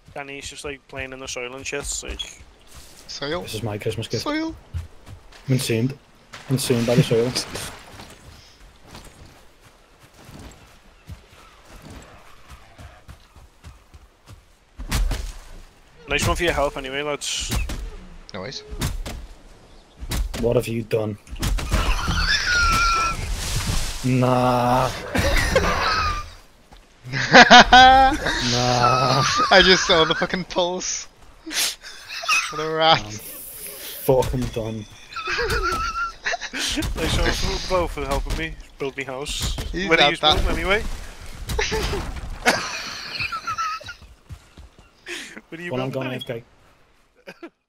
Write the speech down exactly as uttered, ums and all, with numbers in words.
Danny's just like playing in the soil and shit. Like, Soil? This is my Christmas gift. Soil? I'm consumed. Consumed by the soil. nice one for your help anyway, lads. No worries. What have you done? Nah. Nah. I just saw the fucking pulse. What a rat. I'm fucking done. Nice one for both for helping me build my house. He's Where are not you that- building anyway? Where are you Well, I'm building, going Danny? A F K.